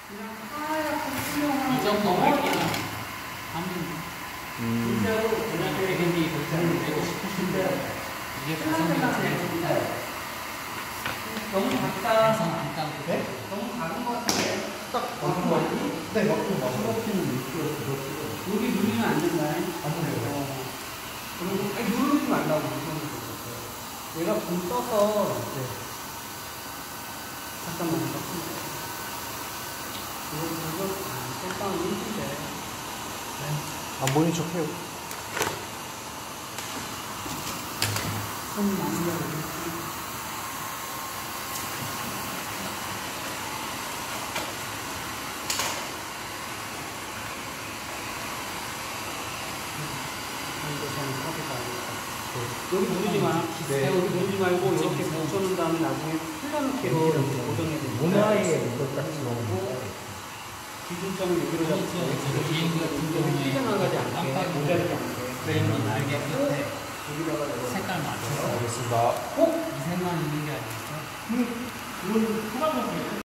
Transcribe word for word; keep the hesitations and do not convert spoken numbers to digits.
그냥 하얗고 투명한 이 정도 밝기는 음. 진짜로 그냥 대근이 볼트를 내고 싶으신데 이게 가성비가 생각보다 너무 작다. 네? 너무 작은 것 같은데. 딱 맞는 거 같아요. 네, 맞고 맞고. 그렇게는 못 들었어. 여기 누르면 안 된다. 안 돼요. 어. 그리고 아니 누르지 말라고. 얘가 좀 떠서. 네. 잠깐만. 이거 이거 아, 셀빵 일인데. 안 보이는 척 해요. 손 많이 가고. 여기 누르지 마. 네. 여기 누르지 말고 이렇게 붙여놓은 다음에 나중에 흘러놓게 고정해야 돼. 문화의 이것까지 너무 기준점을 여기로 잡고 비행기 같은 경우에 삐져나가지 않게 모자르지 않게 프레임이 날개 끝에 여기다가 색깔 맞춰서 알겠습니다. 꼭 미세만 있는 게 아니고 이건 그만 먹어요.